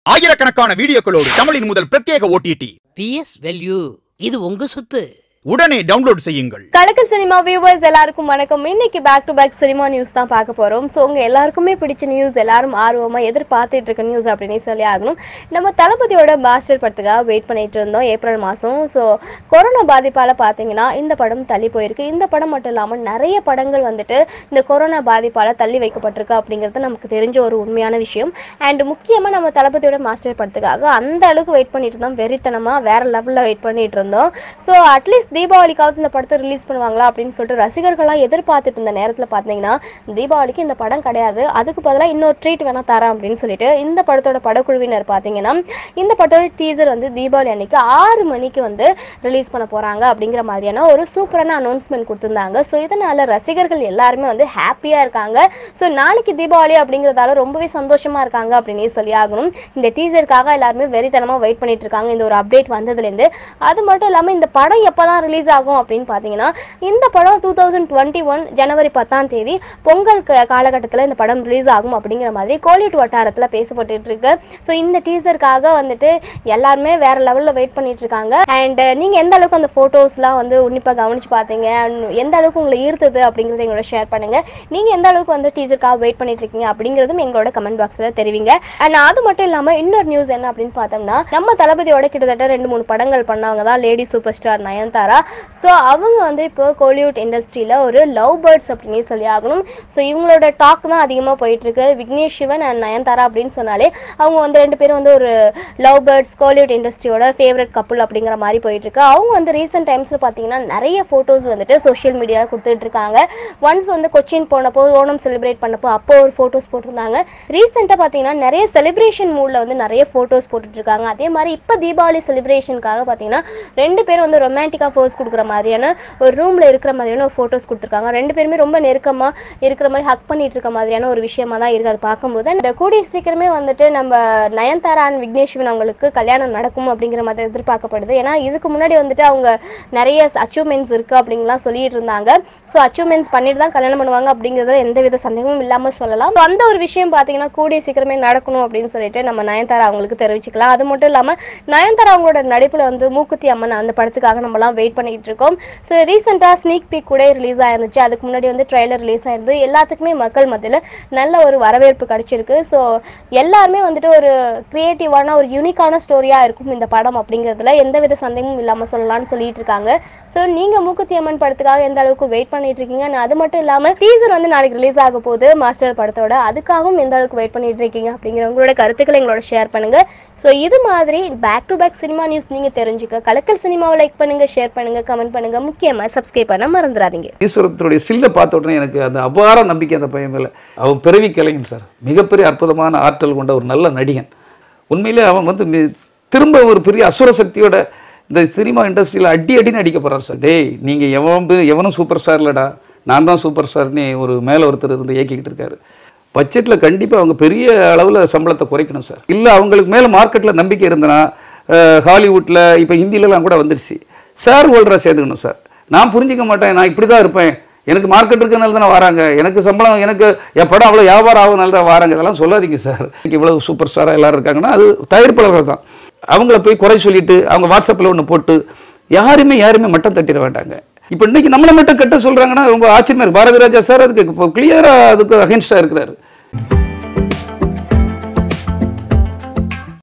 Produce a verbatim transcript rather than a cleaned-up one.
ஆயிரக்கணக்கான வீடியோக்களோடு தமிழின் முதல் பிரத்யேக O T T P S Value இது உங்க சொத்து. உடனே டவுன்லோட் செய்யுங்கள். கலக்கல் சினிமா வியூவர்ஸ் எல்லாருக்கும் வணக்கம். இன்னைக்கு back to back cinema news தான் பார்க்க போறோம். ஸோ உங்க எல்லாருக்குமே பிடிச்ச நியூஸ், எல்லாரும் ஆர்வமா எதிர்பார்த்துட்டு இருக்க நியூஸ் அப்படின்னு சொல்லி ஆகணும். நம்ம தளபதியோட மாஸ்டர் படத்துக்காக வெயிட் பண்ணிட்டு இருந்தோம் ஏப்ரல் மாதம். ஸோ கொரோனா பாதிப்பால் பார்த்தீங்கன்னா இந்த படம் தள்ளி போயிருக்கு. இந்த படம் மட்டும் இல்லாமல் நிறைய படங்கள் வந்துட்டு இந்த கொரோனா பாதிப்பால் தள்ளி வைக்கப்பட்டிருக்கு அப்படிங்கிறது நமக்கு தெரிஞ்ச ஒரு உண்மையான விஷயம். அண்ட் முக்கியமாக நம்ம தளபதியோட மாஸ்டர் படத்துக்காக அந்த அளவுக்கு வெயிட் பண்ணிட்டு இருந்தோம், வெறித்தனமாக வேற லெவலில் வெயிட் பண்ணிட்டு இருந்தோம். ஸோ அட்லீஸ்ட் தீபாவளிக்காவது இந்த படத்தை ரிலீஸ் பண்ணுவாங்களா அப்படின்னு சொல்லிட்டு ரசிகர்கள்லாம் எதிர்பார்த்துட்டு இருந்த நேரத்தில் பார்த்தீங்கன்னா தீபாவளிக்கு இந்த படம் கிடையாது, அதுக்கு பதிலாக இன்னொரு ட்ரீட் வேணா தரேன் அப்படின்னு சொல்லிட்டு இந்த படத்தோட படக்குழுவினர் பார்த்தீங்கன்னா இந்த படத்தோட டீசர் வந்து தீபாவளி அன்னைக்கு ஆறு மணிக்கு வந்து ரிலீஸ் பண்ண போகிறாங்க அப்படிங்கிற மாதிரியான ஒரு சூப்பரான அனௌன்ஸ்மெண்ட் கொடுத்துருந்தாங்க. ஸோ இதனால் ரசிகர்கள் எல்லாருமே வந்து ஹாப்பியாக இருக்காங்க. ஸோ நாளைக்கு தீபாவளி அப்படிங்கிறதால ரொம்பவே சந்தோஷமாக இருக்காங்க அப்படின்னே சொல்லி ஆகணும். இந்த டீசருக்காக எல்லாருமே வெறித்தனமாக வெயிட் பண்ணிட்டு இருக்காங்க இந்த ஒரு அப்டேட் வந்ததுலேருந்து. அது மட்டும் இல்லாமல் இந்த படம் எப்போ தான் ரிலீஸ் ஆகும் அப்படின்னு பார்த்தீங்கன்னா இந்த படம் டூ தௌசண்ட் டுவெண்ட்டி ஒன் ஜனவரி பத்தாம் தேதி பொங்கல் காலகட்டத்தில் இந்த படம் ரிலீஸ் ஆகும் அப்படிங்கிற மாதிரி கோலிவுட் வட்டாரத்தில் பேசப்பட்டு இருக்கு. ஸோ இந்த டீசருக்காக வந்துட்டு எல்லாருமே வேற லெவலில் வெயிட் பண்ணிட்டு இருக்காங்க. அண்ட் நீங்கள் எந்த அளவுக்கு அந்த ஃபோட்டோஸ்லாம் வந்து உன்னிப்பாக கவனிச்சு பார்த்தீங்க, எந்த அளவுக்கு உங்களை ஈர்த்தது அப்படிங்கிறத எங்களோட ஷேர் பண்ணுங்க. நீங்கள் எந்த அளவுக்கு வந்து டீசருக்காக வெயிட் பண்ணிட்டு இருக்கீங்க அப்படிங்கிறதும் எங்களோட கமெண்ட் பாக்ஸில் தெரிவிங்க. அண்ட் அது மட்டும் இல்லாமல் இன்னொரு நியூஸ் என்ன அப்படின்னு பார்த்தோம்னா நம்ம தளபதியோட கிட்டத்தட்ட ரெண்டு மூணு படங்கள் பண்ணவங்க தான் lady super star Nayanthara. So அவங்க வந்து இப்போ கோலிவுட் இண்டஸ்ட்ரியில் ஒரு லவ் பேர்ட்ஸ் அப்படின்னு சொல்லி ஆகணும். ஸோ இவங்களோட டாக் தான் அதிகமாக போயிட்டுருக்கு. விக்னேஷ் சிவன் அண்ட் நயன்தாரா அப்படின்னு சொன்னாலே அவங்க வந்து ரெண்டு பேரும் வந்து ஒரு லவ் பேர்ட்ஸ் கோலிவுட் இண்டஸ்ட்ரியோட ஃபேவரட் கப்புள் அப்படிங்கிற மாதிரி போயிட்டுருக்கு. அவங்க வந்து ரீசெண்ட் டைம்ஸில் பார்த்தீங்கன்னா நிறைய ஃபோட்டோஸ் வந்துட்டு சோஷியல் மீடியாவில் கொடுத்துட்ருக்காங்க. ஒன்ஸ் வந்து கொச்சின் போனப்போ ஓணம் செலிப்ரேட் பண்ணப்போ அப்போ ஒரு ஃபோட்டோஸ் போட்டிருந்தாங்க. ரீசெண்டாக பார்த்தீங்கன்னா நிறைய செலிப்ரேஷன் மூடில் வந்து நிறைய ஃபோட்டோஸ் போட்டுட்ருக்காங்க. அதே மாதிரி இப்போ தீபாவளி செலிப்ரேஷனுக்காக பார்த்தீங்கன்னா ரெண்டு பேரும் வந்து ரொமான்டிக்காக ஃபோர்ஸ் கொடுக்குற மாதிரியான ஒரு ரூமில் இருக்கிற மாதிரியான ஒரு ஃபோட்டோஸ் கொடுத்துருக்காங்க. ரெண்டு பேருமே ரொம்ப நெருக்கமாக இருக்கிற மாதிரி ஹக் பண்ணிட்டு இருக்க மாதிரியான ஒரு விஷயமா தான் இருக்குது. அது பார்க்கும்போது அந்த கூடிய சீக்கிரமே வந்துட்டு நம்ம நயன்தாரா அண்ட் விக்னேஷ் சிவன் அவங்களுக்கு கல்யாணம் நடக்கும் அப்படிங்கிற மாதிரி எதிர்பார்க்கப்படுது. ஏன்னா இதுக்கு முன்னாடி வந்துட்டு அவங்க நிறைய அச்சீவ்மெண்ட்ஸ் இருக்குது அப்படின்லாம் சொல்லிட்டு இருந்தாங்க. ஸோ அச்சீவ்மெண்ட்ஸ் பண்ணிட்டு தான் கல்யாணம் பண்ணுவாங்க அப்படிங்கிறத எந்த வித சந்தேகமும் இல்லாமல் சொல்லலாம். அந்த ஒரு விஷயம் பார்த்தீங்கன்னா கூடிய சீக்கிரமே நடக்கணும் அப்படின்னு சொல்லிட்டு நம்ம நயன்தாரா அவங்களுக்கு தெரிவிச்சுக்கலாம். அது மட்டும் இல்லாமல் நயன்தாரா அவங்களோட நடிப்பில் வந்து மூக்குத்தி அம்மன் அந்த படத்துக்காக நம்மலாம் வெயிட் பண்ணிட்டு இருக்கோம். ஸோ ரீசெண்டாக ஸ்னீக் பீக் கூட ரிலீஸ் ஆயிருந்துச்சு. அதுக்கு முன்னாடி வந்து ட்ரெய்லர் ரிலீஸ் ஆயிருந்தது. எல்லாத்துக்குமே மக்கள் மத்தியில் நல்ல ஒரு வரவேற்பு கிடைச்சிருக்கு. ஸோ எல்லாருமே வந்துட்டு ஒரு கிரியேட்டிவான ஒரு யூனிக்கான ஸ்டோரியாக இருக்கும் இந்த படம் அப்படிங்கிறதுல எந்த வித சந்தேகமும் இல்லாமல் சொல்லலாம்னு சொல்லிட்டு இருக்காங்க. ஸோ நீங்கள் மூக்குத்தி அம்மன் படத்துக்காக எந்த அளவுக்கு வெயிட் பண்ணிட்டு இருக்கீங்க, அது மட்டும் இல்லாமல் டீசர் வந்து நாளைக்கு ரிலீஸ் ஆக போகுது மாஸ்டர் படத்தோட, அதுக்காகவும் எந்த அளவுக்கு வெயிட் பண்ணிட்டு இருக்கீங்க அப்படிங்கிற உங்களோட கருத்துக்களை எங்களோட ஷேர் பண்ணுங்க. ஸோ இது மாதிரி back to back cinema news நீங்கள் தெரிஞ்சுக்க கலக்கல் சினிமாவை லைக் பண்ணுங்க, ஷேர் பண்ணுங்க, கமெண்ட் பண்ணுங்க, முக்கியமாக சப்ஸ்கிரைப் பண்ண மறந்துடாதீங்க. ஈஸ்வரத்துடைய ஸ்டில்லை பார்த்த உடனே எனக்கு அந்த அபார நம்பிக்கை அந்த பையன் மேலே. அவன் பிறவி கலைஞன் சார், மிகப்பெரிய அற்புதமான ஆற்றல் கொண்ட ஒரு நல்ல நடிகன். உண்மையிலே அவன் வந்து திரும்ப ஒரு பெரிய அசுர சக்தியோட இந்த சினிமா இண்டஸ்ட்ரியில் அடி அடின்னு அடிக்க போகிறார் சார். டேய் நீங்கள் எவன் எவனும் சூப்பர் ஸ்டார் இல்லைடா, நான் தான் சூப்பர் ஸ்டார்னு ஒரு மேலே ஒருத்தர் இருந்து இயக்கிக்கிட்டு இருக்காரு. பட்ஜெட்டில் கண்டிப்பாக அவங்க பெரிய அளவில் சம்பளத்தை குறைக்கணும் சார். இல்லை அவங்களுக்கு மேலே மார்க்கெட்டில் நம்பிக்கை இருந்தனா ஹாலிவுட்டில் இப்போ ஹிந்திலலாம் கூட வந்துடுச்சு, ஷேர் ஹோல்டராக சேர்ந்துக்கணும் சார். நான் புரிஞ்சிக்க மாட்டேன், நான் இப்படி தான் இருப்பேன், எனக்கு மார்க்கெட் இருக்கிறனால தானே வராங்க, எனக்கு சம்பளம், எனக்கு என் படம் அவ்வளோ வியாபாரம் ஆகுனால தான் வராங்க, இதெல்லாம் சொல்லாதீங்க சார். இவ்வளோ சூப்பர் ஸ்டாராக எல்லோரும் இருக்காங்கன்னா அது தயாரிப்பாளர்கள் தான். அவங்கள போய் குறை சொல்லிட்டு அவங்க வாட்ஸ்அப்பில் ஒன்று போட்டு யாருமே யாருமே மட்டம் தட்டிட வேண்டாங்க. இப்போ இன்றைக்கி நம்மளை மட்டும் கட்ட சொல்கிறாங்கன்னா ரொம்ப ஆச்சரியமாக இருக்குது. பாரதி ராஜா சார் அதுக்கு இப்போ கிளியராக அதுக்கு அகேன்ஸ்டாக இருக்கிறாரு.